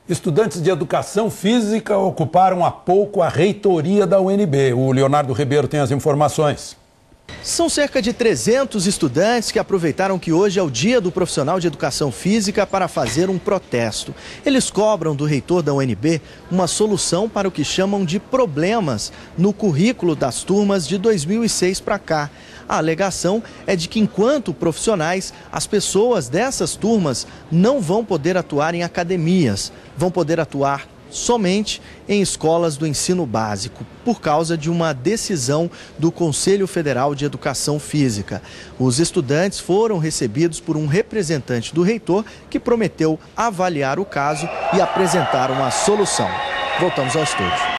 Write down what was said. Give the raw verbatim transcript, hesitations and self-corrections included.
Estudantes de educação física ocuparam há pouco a reitoria da U N B. O Leonardo Ribeiro tem as informações. São cerca de trezentos estudantes que aproveitaram que hoje é o dia do profissional de educação física para fazer um protesto. Eles cobram do reitor da U N B uma solução para o que chamam de problemas no currículo das turmas de dois mil e seis para cá. A alegação é de que, enquanto profissionais, as pessoas dessas turmas não vão poder atuar em academias, vão poder atuar somente em escolas do ensino básico, por causa de uma decisão do Conselho Federal de Educação Física. Os estudantes foram recebidos por um representante do reitor que prometeu avaliar o caso e apresentar uma solução. Voltamos ao estúdio.